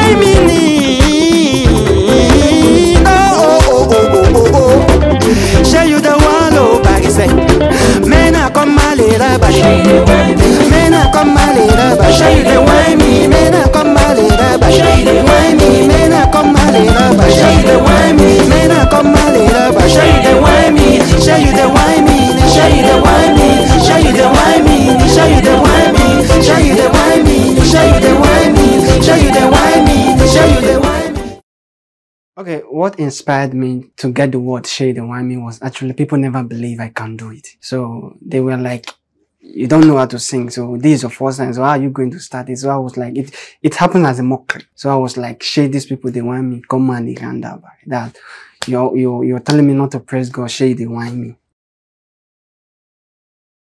why me need. Oh. Show you the one, oh, back say. Man, I come my little, but man, I come my little, but show you the why me. Man, I come my little, but show you the why me. Man, I come my little, but show you the why me. Man, I come my little, but show you the why me. Show you the why me. Show you the why me. Show you the why me. Show you the why me. Show you the why me. Show you the why me. Show you the why me. Show you the why me. Okay, what inspired me to get the word shade and why me was actually people never believe I can do it. So they were like, you don't know how to sing, so this is your first time, so how are you going to start it? So I was like, it happened as a mockery. So I was like, shade these people, they want me, come on, they can that you're telling me not to praise God, shade they want me.